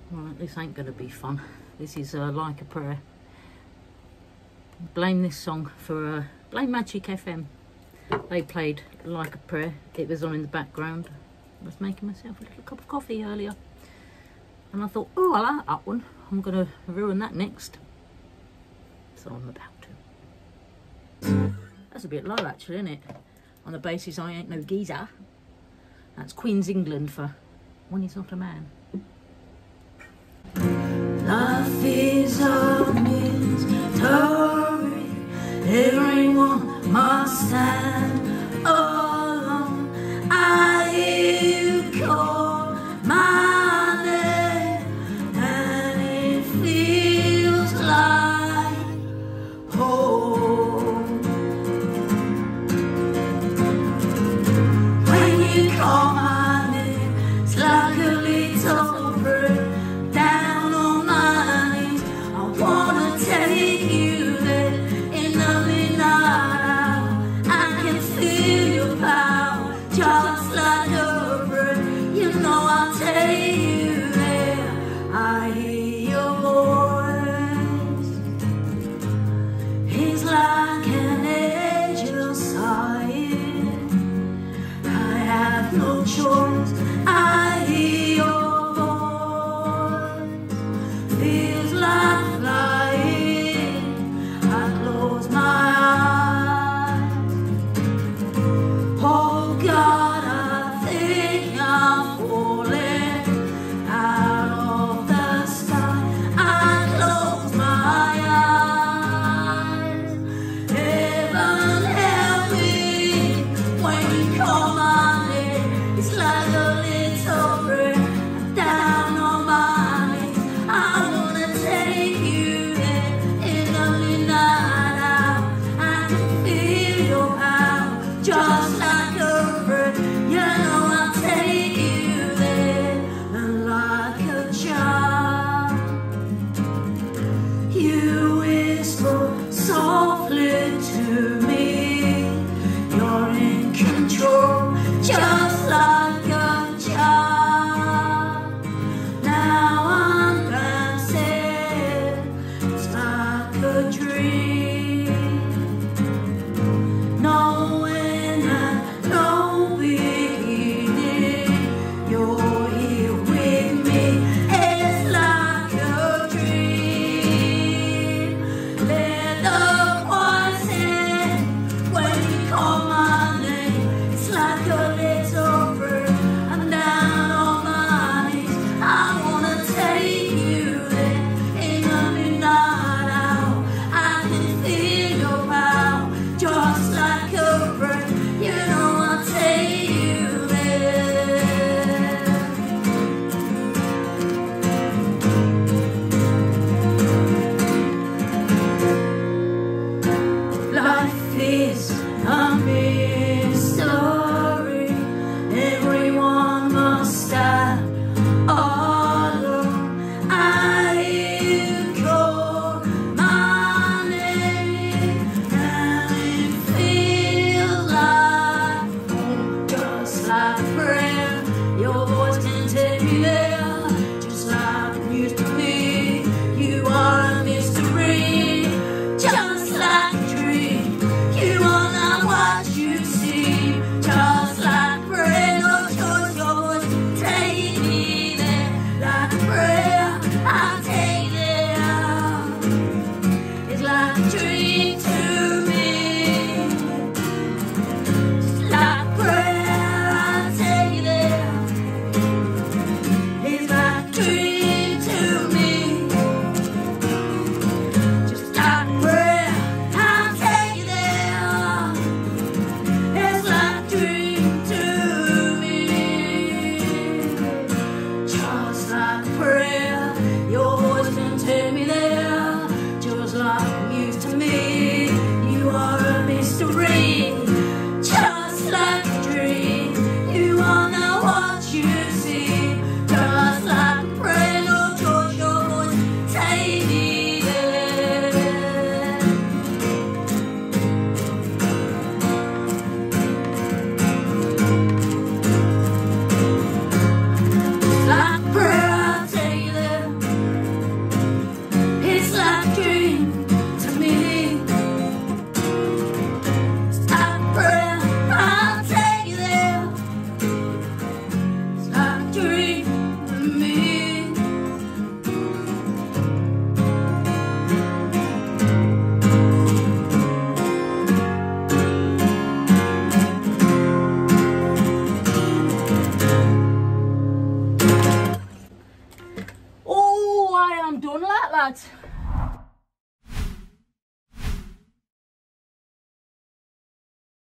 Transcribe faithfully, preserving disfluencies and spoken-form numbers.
Right, this ain't gonna be fun. This is uh, Like a Prayer. Blame this song for uh, Blame Magic F M. They played Like a Prayer. It was on in the background. I was making myself a little cup of coffee earlier, and I thought, oh, I like that one. I'm gonna ruin that next. So I'm about to. That's a bit low actually, isn't it? On the basis I ain't no geezer. That's Queen's England for When He's Not a Man. Life is a mystery. Everyone must stand alone. I hear you call my name, and it feels like home. When you call my name, it's like a little bird down on my knees. I wanna take you there in the midnight. I can feel your power, just like a bird. You know I'll take you there. I hear your voice. It's like an angel sighing. I have no choice. I hear your voice. Feels like flying. I close my eyes. Oh God, I think I'm falling out of the sky. I close my eyes. Heaven help me when you call my name. It's like a little prayer down on my knees. I wanna take you there in the midnight hour. I can feel your power, just like a bird. You know I'll take you there, and like a child, you whisper softly to me. You're in control, just like a child. Now I'm dancing, it's like a dream. No end and no beginning. You're here with me, it's like a dream. Let the voice in when you call my name. It's like a little bird. I'm down on my knees. I wanna take you there in the midnight hour. I can feel your power, just like a bird. You know I'll take you there. Life is a mystery. Everyone must stand alone. I hear you call my name, and it feels like home, just like prayer. Your voice can take me there, just like it used to be. You are a mystery, just like a dream. You are not what you see, just like prayer. No choice, your voice can take me there, like prayer. I'll take you there. It's like a dream to me, just like prayer. I'll take you there. It's like a dream to me, just like prayer. I'll take you there. It's like a dream to me, just like prayer. Your voice can take me there, just like it used to me. You are a mystery, just like a dream. You are not what you see, just like a prayer. No choice, your voice take me there. Like prayer, I'll take you there. But